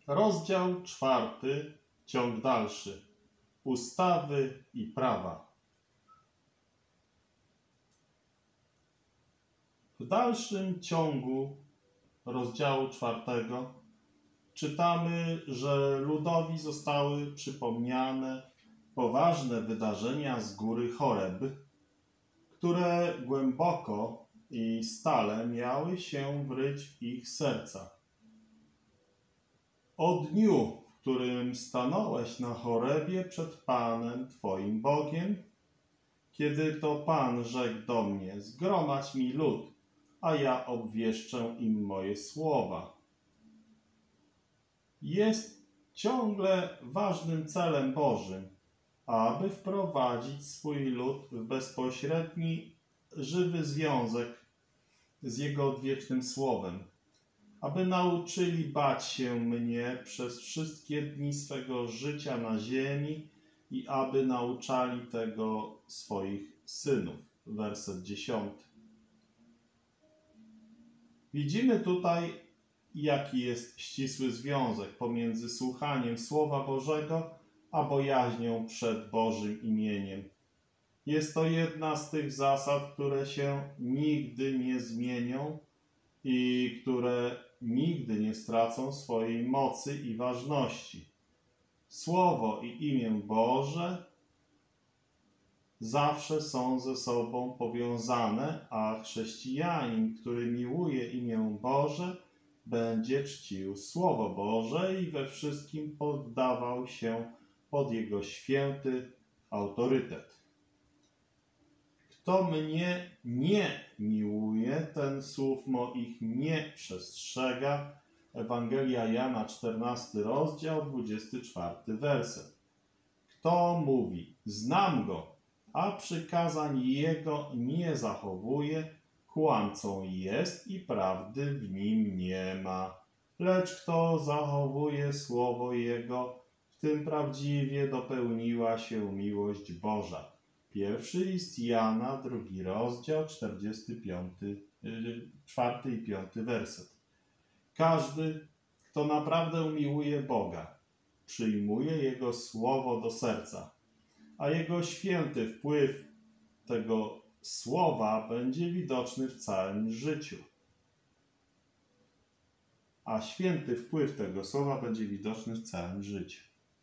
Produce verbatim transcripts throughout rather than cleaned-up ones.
Rozdział czwarty, ciąg dalszy. Ustawy i prawa. W dalszym ciągu rozdziału czwartego czytamy, że ludowi zostały przypomniane poważne wydarzenia z góry Choreb, które głęboko i stale miały się wryć w ich serca. O dniu, w którym stanąłeś na Chorebie przed Panem Twoim Bogiem, kiedy to Pan rzekł do mnie: zgromadź mi lud, a ja obwieszczę im moje słowa. Jest ciągle ważnym celem Bożym, aby wprowadzić swój lud w bezpośredni, żywy związek z Jego odwiecznym Słowem, aby nauczyli bać się mnie przez wszystkie dni swego życia na ziemi i aby nauczali tego swoich synów. Werset dziesiąty. Widzimy tutaj, jaki jest ścisły związek pomiędzy słuchaniem Słowa Bożego a bojaźnią przed Bożym imieniem. Jest to jedna z tych zasad, które się nigdy nie zmienią i które nigdy nie stracą swojej mocy i ważności. Słowo i imię Boże zawsze są ze sobą powiązane, a chrześcijanin, który miłuje imię Boże, będzie czcił Słowo Boże i we wszystkim poddawał się pod Jego święty autorytet. Kto mnie nie miłuje, ten słów moich nie przestrzega. Ewangelia Jana, czternasty rozdział, dwudziesty czwarty werset. Kto mówi, znam Go, a przykazań Jego nie zachowuje, kłamcą jest i prawdy w nim nie ma. Lecz kto zachowuje Słowo Jego, w tym prawdziwie dopełniła się miłość Boża. Pierwszy list Jana, drugi rozdział, czterdziesty piąty, czwarty i piąty werset. Każdy, kto naprawdę umiłuje Boga, przyjmuje Jego Słowo do serca, a Jego święty wpływ tego Słowa będzie widoczny w całym życiu. A święty wpływ tego Słowa będzie widoczny w całym życiu.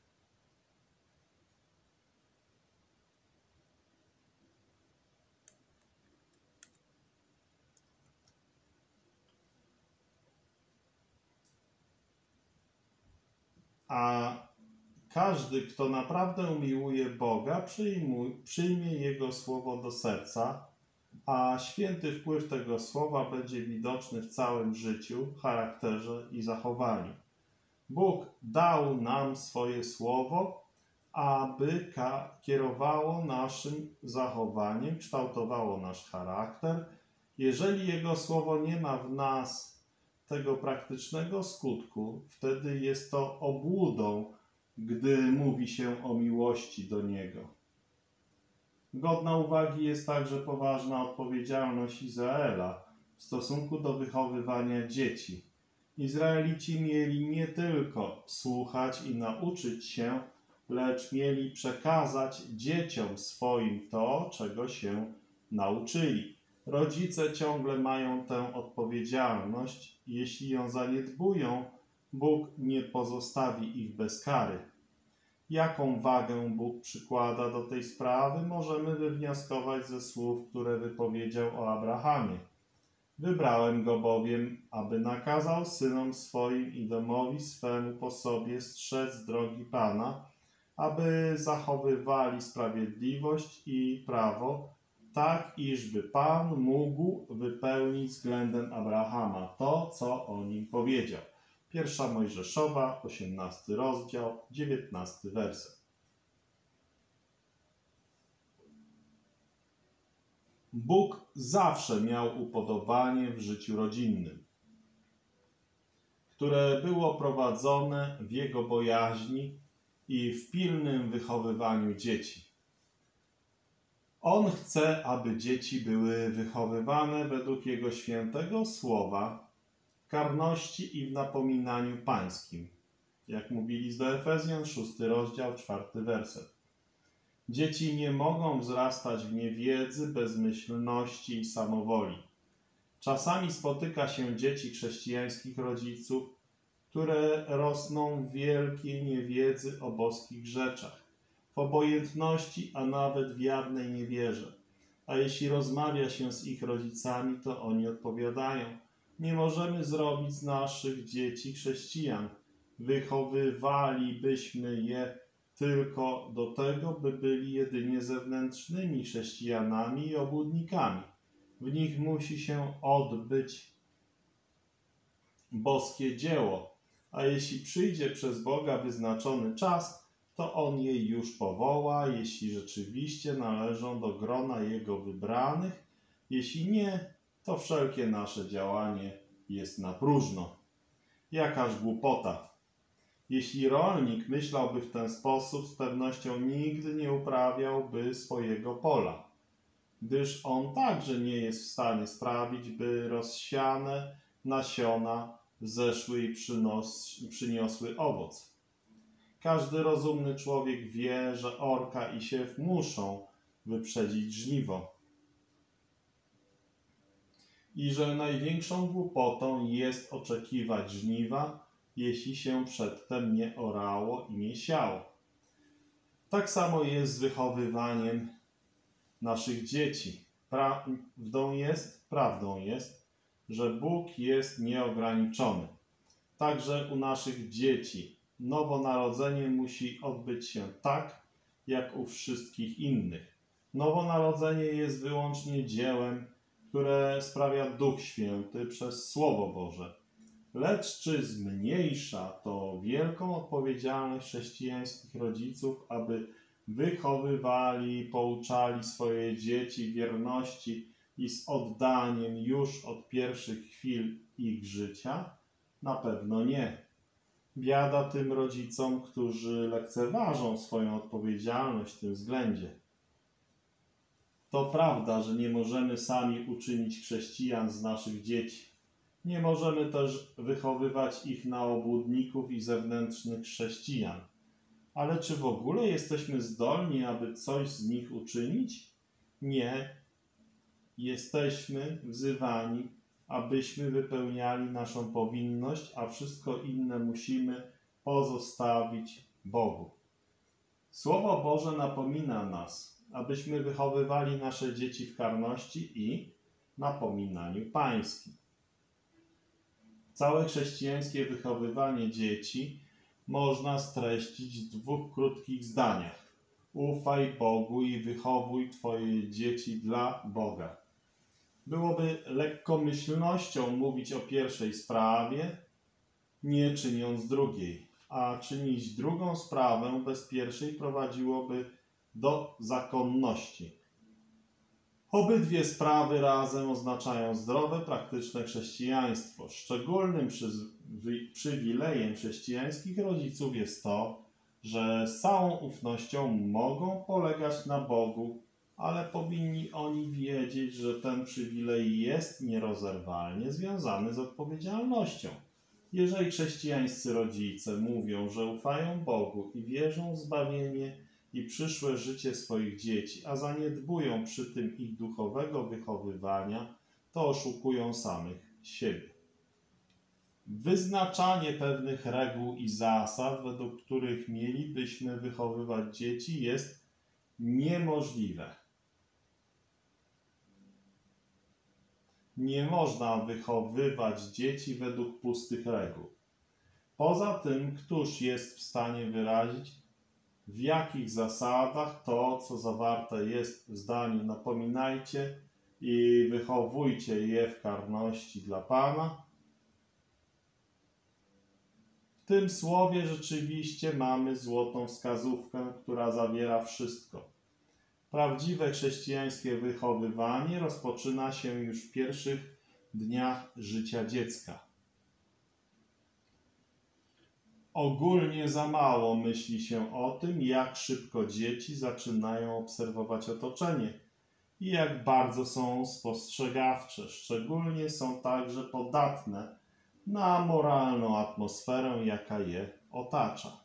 A każdy, kto naprawdę umiłuje Boga, przyjmuj, przyjmie Jego Słowo do serca, a święty wpływ tego Słowa będzie widoczny w całym życiu, charakterze i zachowaniu. Bóg dał nam swoje Słowo, aby kierowało naszym zachowaniem, kształtowało nasz charakter. Jeżeli Jego Słowo nie ma w nas tego praktycznego skutku, wtedy jest to obłudą, gdy mówi się o miłości do Niego. Godna uwagi jest także poważna odpowiedzialność Izraela w stosunku do wychowywania dzieci. Izraelici mieli nie tylko słuchać i nauczyć się, lecz mieli przekazać dzieciom swoim to, czego się nauczyli. Rodzice ciągle mają tę odpowiedzialność. Jeśli ją zaniedbują, Bóg nie pozostawi ich bez kary. Jaką wagę Bóg przykłada do tej sprawy, możemy wywnioskować ze słów, które wypowiedział o Abrahamie. Wybrałem go bowiem, aby nakazał synom swoim i domowi swemu po sobie strzec drogi Pana, aby zachowywali sprawiedliwość i prawo, tak iżby Pan mógł wypełnić względem Abrahama to, co o nim powiedział. Pierwsza Mojżeszowa, osiemnasty rozdział, dziewiętnasty werset. Bóg zawsze miał upodobanie w życiu rodzinnym, które było prowadzone w Jego bojaźni i w pilnym wychowywaniu dzieci. On chce, aby dzieci były wychowywane według Jego świętego Słowa, w karności i w napominaniu pańskim. jak mówi list do Efezjan, szósty rozdział, czwarty werset. Dzieci nie mogą wzrastać w niewiedzy, bezmyślności i samowoli. Czasami spotyka się dzieci chrześcijańskich rodziców, które rosną w wielkiej niewiedzy o boskich rzeczach, w obojętności, a nawet w jawnej niewierze. A jeśli rozmawia się z ich rodzicami, to oni odpowiadają: nie możemy zrobić z naszych dzieci chrześcijan. Wychowywalibyśmy je tylko do tego, by byli jedynie zewnętrznymi chrześcijanami i obłudnikami. W nich musi się odbyć boskie dzieło, a jeśli przyjdzie przez Boga wyznaczony czas, to On je już powoła, jeśli rzeczywiście należą do grona Jego wybranych. Jeśli nie, to wszelkie nasze działanie jest na próżno. Jakaż głupota! Jeśli rolnik myślałby w ten sposób, z pewnością nigdy nie uprawiałby swojego pola, gdyż on także nie jest w stanie sprawić, by rozsiane nasiona wzeszły i przynos, przyniosły owoc. Każdy rozumny człowiek wie, że orka i siew muszą wyprzedzić żniwo i że największą głupotą jest oczekiwać żniwa, jeśli się przedtem nie orało i nie siało. Tak samo jest z wychowywaniem naszych dzieci. Prawdą jest, prawdą jest, że Bóg jest nieograniczony. Także u naszych dzieci nowonarodzenie musi odbyć się tak, jak u wszystkich innych. Nowonarodzenie jest wyłącznie dziełem, które sprawia Duch Święty przez Słowo Boże. Lecz czy zmniejsza to wielką odpowiedzialność chrześcijańskich rodziców, aby wychowywali, pouczali swoje dzieci wierności i z oddaniem już od pierwszych chwil ich życia? Na pewno nie. Biada tym rodzicom, którzy lekceważą swoją odpowiedzialność w tym względzie. To prawda, że nie możemy sami uczynić chrześcijan z naszych dzieci. Nie możemy też wychowywać ich na obłudników i zewnętrznych chrześcijan. Ale czy w ogóle jesteśmy zdolni, aby coś z nich uczynić? Nie. Jesteśmy wzywani, abyśmy wypełniali naszą powinność, a wszystko inne musimy pozostawić Bogu. Słowo Boże napomina nas, abyśmy wychowywali nasze dzieci w karności i napominaniu pańskim. Całe chrześcijańskie wychowywanie dzieci można streścić w dwóch krótkich zdaniach. Ufaj Bogu i wychowuj Twoje dzieci dla Boga. Byłoby lekkomyślnością mówić o pierwszej sprawie, nie czyniąc drugiej, a czynić drugą sprawę bez pierwszej prowadziłoby do zakonności. Obydwie sprawy razem oznaczają zdrowe, praktyczne chrześcijaństwo. Szczególnym przywilejem chrześcijańskich rodziców jest to, że z całą ufnością mogą polegać na Bogu, ale powinni oni wiedzieć, że ten przywilej jest nierozerwalnie związany z odpowiedzialnością. Jeżeli chrześcijańscy rodzice mówią, że ufają Bogu i wierzą w zbawienie i przyszłe życie swoich dzieci, a zaniedbują przy tym ich duchowego wychowywania, to oszukują samych siebie. Wyznaczanie pewnych reguł i zasad, według których mielibyśmy wychowywać dzieci, jest niemożliwe. Nie można wychowywać dzieci według pustych reguł. Poza tym, któż jest w stanie wyrazić, w jakich zasadach to, co zawarte jest w zdaniu napominajcie i wychowujcie je w karności dla Pana? W tym słowie rzeczywiście mamy złotą wskazówkę, która zawiera wszystko. Prawdziwe chrześcijańskie wychowywanie rozpoczyna się już w pierwszych dniach życia dziecka. Ogólnie za mało myśli się o tym, jak szybko dzieci zaczynają obserwować otoczenie i jak bardzo są spostrzegawcze. Szczególnie są także podatne na moralną atmosferę, jaka je otacza.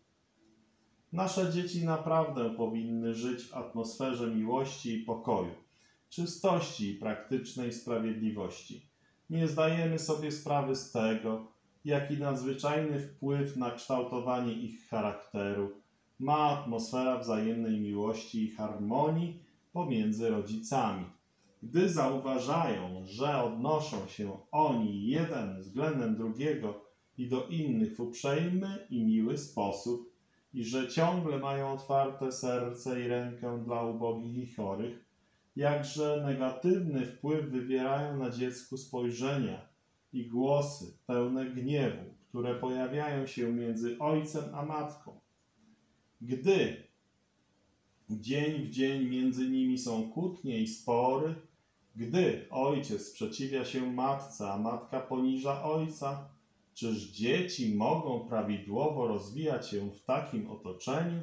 Nasze dzieci naprawdę powinny żyć w atmosferze miłości i pokoju, czystości i praktycznej sprawiedliwości. Nie zdajemy sobie sprawy z tego, jaki nadzwyczajny wpływ na kształtowanie ich charakteru ma atmosfera wzajemnej miłości i harmonii pomiędzy rodzicami. Gdy zauważają, że odnoszą się oni jeden względem drugiego i do innych w uprzejmy i miły sposób i że ciągle mają otwarte serce i rękę dla ubogich i chorych, jakże negatywny wpływ wywierają na dziecku spojrzenia i głosy pełne gniewu, które pojawiają się między ojcem a matką. Gdy dzień w dzień między nimi są kłótnie i spory, gdy ojciec sprzeciwia się matce, a matka poniża ojca, czyż dzieci mogą prawidłowo rozwijać się w takim otoczeniu?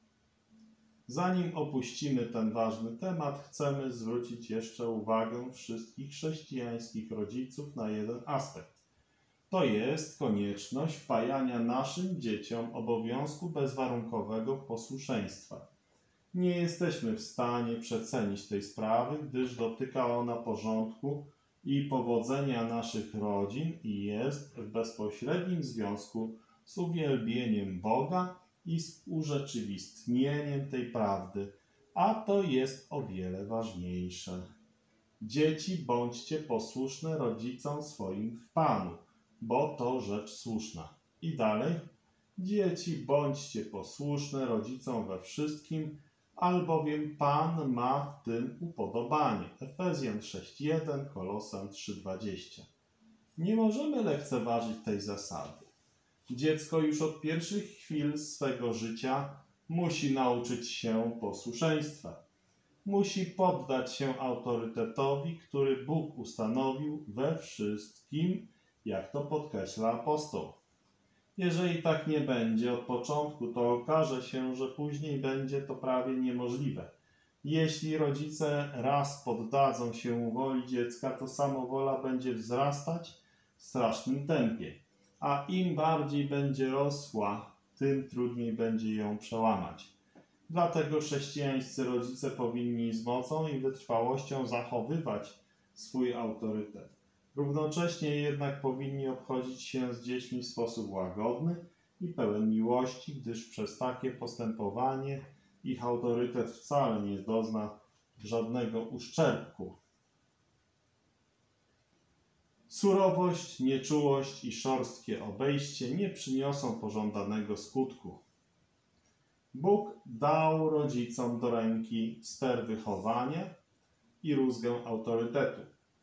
Zanim opuścimy ten ważny temat, chcemy zwrócić jeszcze uwagę wszystkich chrześcijańskich rodziców na jeden aspekt. To jest konieczność wpajania naszym dzieciom obowiązku bezwarunkowego posłuszeństwa. Nie jesteśmy w stanie przecenić tej sprawy, gdyż dotyka ona porządku i powodzenia naszych rodzin i jest w bezpośrednim związku z uwielbieniem Boga i z urzeczywistnieniem tej prawdy, a to jest o wiele ważniejsze. Dzieci, bądźcie posłuszne rodzicom swoim w Panu, bo to rzecz słuszna. I dalej. Dzieci, bądźcie posłuszne rodzicom we wszystkim, albowiem Pan ma w tym upodobanie. Efezjan sześć jeden, Kolosan trzy dwadzieścia. Nie możemy lekceważyć tej zasady. Dziecko już od pierwszych chwil swego życia musi nauczyć się posłuszeństwa. Musi poddać się autorytetowi, który Bóg ustanowił we wszystkim, jak to podkreśla apostoł. Jeżeli tak nie będzie od początku, to okaże się, że później będzie to prawie niemożliwe. Jeśli rodzice raz poddadzą się woli dziecka, to samowola będzie wzrastać w strasznym tempie, a im bardziej będzie rosła, tym trudniej będzie ją przełamać. Dlatego chrześcijańscy rodzice powinni z mocą i wytrwałością zachowywać swój autorytet. Równocześnie jednak powinni obchodzić się z dziećmi w sposób łagodny i pełen miłości, gdyż przez takie postępowanie ich autorytet wcale nie dozna żadnego uszczerbku. Surowość, nieczułość i szorstkie obejście nie przyniosą pożądanego skutku. Bóg dał rodzicom do ręki ster wychowania i rózgę autorytetu.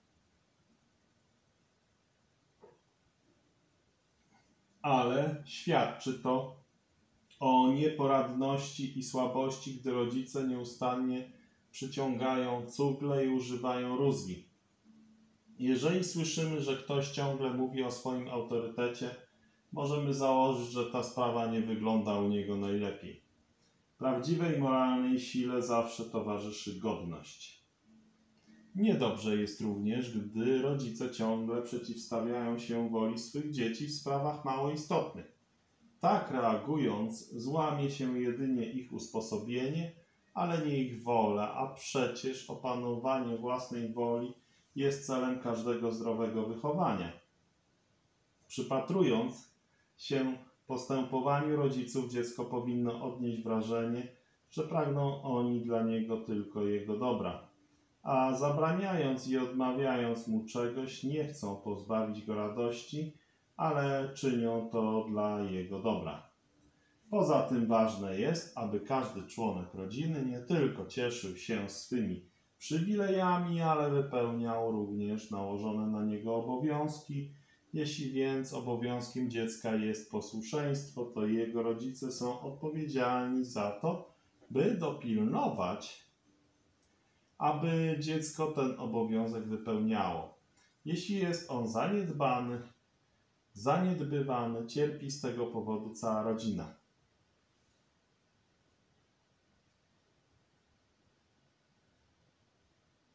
Ale świadczy to o nieporadności i słabości, gdy rodzice nieustannie przyciągają cugle i używają rózgi. Jeżeli słyszymy, że ktoś ciągle mówi o swoim autorytecie, możemy założyć, że ta sprawa nie wygląda u niego najlepiej. Prawdziwej moralnej sile zawsze towarzyszy godność. Niedobrze jest również, gdy rodzice ciągle przeciwstawiają się woli swych dzieci w sprawach mało istotnych. Tak reagując, złamie się jedynie ich usposobienie, ale nie ich wola, a przecież opanowanie własnej woli jest celem każdego zdrowego wychowania. Przypatrując się postępowaniu rodziców, dziecko powinno odnieść wrażenie, że pragną oni dla niego tylko jego dobra, a zabraniając i odmawiając mu czegoś, nie chcą pozbawić go radości, ale czynią to dla jego dobra. Poza tym ważne jest, aby każdy członek rodziny nie tylko cieszył się swymi przywilejami, ale wypełniał również nałożone na niego obowiązki. Jeśli więc obowiązkiem dziecka jest posłuszeństwo, to jego rodzice są odpowiedzialni za to, by dopilnować, aby dziecko ten obowiązek wypełniało. Jeśli jest on zaniedbany, zaniedbywany, cierpi z tego powodu cała rodzina.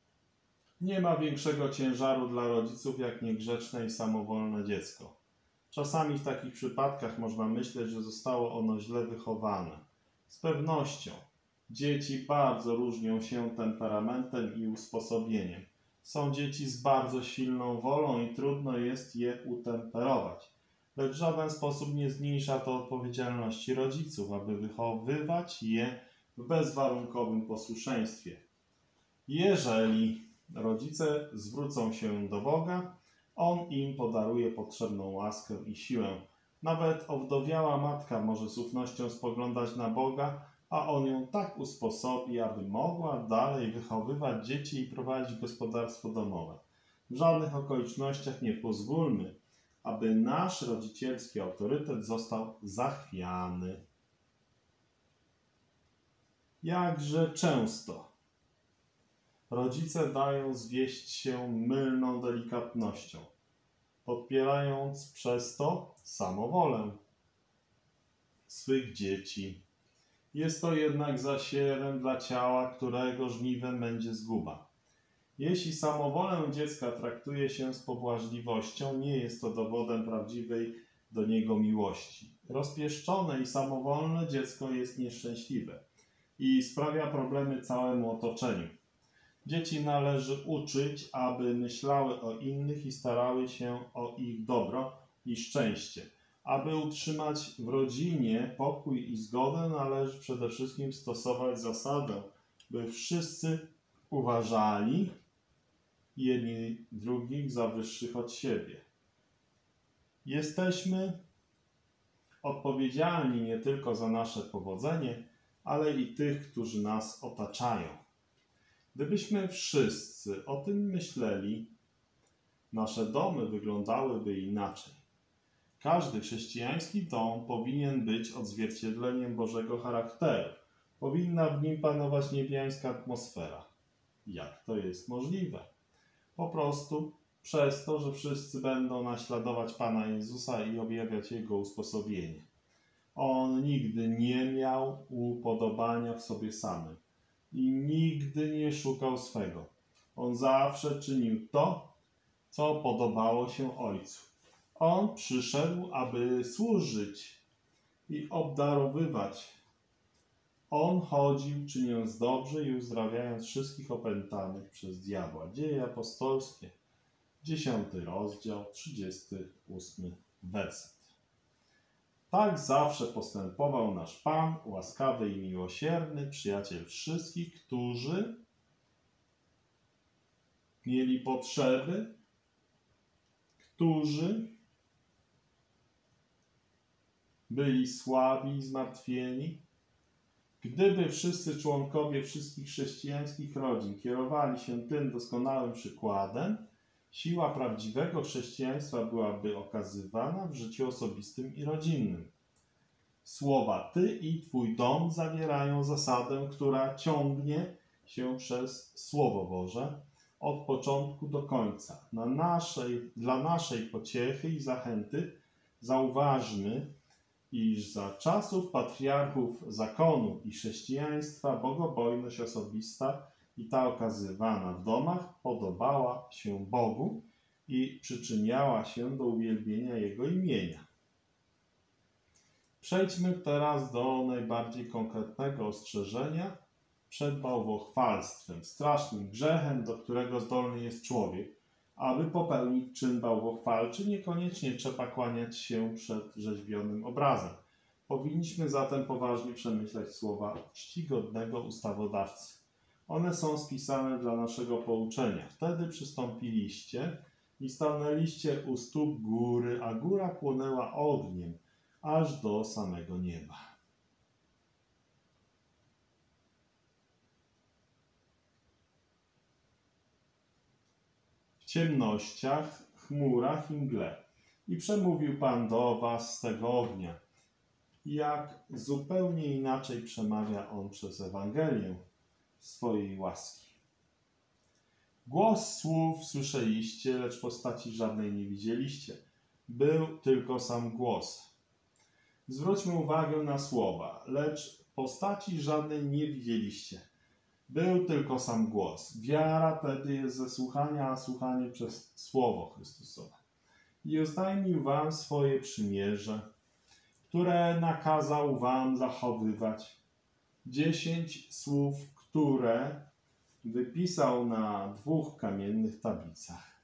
Nie ma większego ciężaru dla rodziców jak niegrzeczne i samowolne dziecko. Czasami w takich przypadkach można myśleć, że zostało ono źle wychowane. Z pewnością dzieci bardzo różnią się temperamentem i usposobieniem. Są dzieci z bardzo silną wolą i trudno jest je utemperować. Lecz w żaden sposób nie zmniejsza to odpowiedzialności rodziców, aby wychowywać je w bezwarunkowym posłuszeństwie. Jeżeli rodzice zwrócą się do Boga, On im podaruje potrzebną łaskę i siłę. Nawet owdowiała matka może z ufnością spoglądać na Boga, a On ją tak usposobi, aby mogła dalej wychowywać dzieci i prowadzić gospodarstwo domowe. W żadnych okolicznościach nie pozwólmy, aby nasz rodzicielski autorytet został zachwiany. Jakże często rodzice dają zwieść się mylną delikatnością, podpierając przez to samowolę swych dzieci. Jest to jednak zasiewem dla ciała, którego żniwem będzie zguba. Jeśli samowolę dziecka traktuje się z pobłażliwością, nie jest to dowodem prawdziwej do niego miłości. Rozpieszczone i samowolne dziecko jest nieszczęśliwe i sprawia problemy całemu otoczeniu. Dzieci należy uczyć, aby myślały o innych i starały się o ich dobro i szczęście. Aby utrzymać w rodzinie pokój i zgodę, należy przede wszystkim stosować zasadę, by wszyscy uważali jedni drugich za wyższych od siebie. Jesteśmy odpowiedzialni nie tylko za nasze powodzenie, ale i tych, którzy nas otaczają. Gdybyśmy wszyscy o tym myśleli, nasze domy wyglądałyby inaczej. Każdy chrześcijański dom powinien być odzwierciedleniem Bożego charakteru. Powinna w nim panować niebiańska atmosfera. Jak to jest możliwe? Po prostu przez to, że wszyscy będą naśladować Pana Jezusa i objawiać Jego usposobienie. On nigdy nie miał upodobania w sobie samym i nigdy nie szukał swego. On zawsze czynił to, co podobało się Ojcu. On przyszedł, aby służyć i obdarowywać. On chodził, czyniąc dobrze i uzdrawiając wszystkich opętanych przez diabła. Dzieje apostolskie, dziesiąty rozdział, trzydziesty ósmy werset. Tak zawsze postępował nasz Pan, łaskawy i miłosierny, przyjaciel wszystkich, którzy mieli potrzeby, którzy byli słabi i zmartwieni. Gdyby wszyscy członkowie wszystkich chrześcijańskich rodzin kierowali się tym doskonałym przykładem, siła prawdziwego chrześcijaństwa byłaby okazywana w życiu osobistym i rodzinnym. Słowa Ty i Twój dom zawierają zasadę, która ciągnie się przez Słowo Boże od początku do końca. Na naszej, dla naszej pociechy i zachęty zauważmy, iż za czasów patriarchów zakonu i chrześcijaństwa bogobojność osobista i ta okazywana w domach podobała się Bogu i przyczyniała się do uwielbienia Jego imienia. Przejdźmy teraz do najbardziej konkretnego ostrzeżenia przed bałwochwalstwem, strasznym grzechem, do którego zdolny jest człowiek. Aby popełnić czyn bałwochwalczy, niekoniecznie trzeba kłaniać się przed rzeźbionym obrazem. Powinniśmy zatem poważnie przemyśleć słowa czcigodnego ustawodawcy. One są spisane dla naszego pouczenia. Wtedy przystąpiliście i stanęliście u stóp góry, a góra płonęła ogniem, aż do samego nieba. W ciemnościach, chmurach i mgle. I przemówił Pan do was z tego ognia. Jak zupełnie inaczej przemawia On przez Ewangelię swojej łaski. Głos słów słyszeliście, lecz postaci żadnej nie widzieliście. Był tylko sam głos. Zwróćmy uwagę na słowa, lecz postaci żadnej nie widzieliście. Był tylko sam głos. Wiara tedy jest ze słuchania, a słuchanie przez Słowo Chrystusowe. i oznajmił wam swoje przymierze, które nakazał wam zachowywać. Dziesięć słów, które wypisał na dwóch kamiennych tablicach.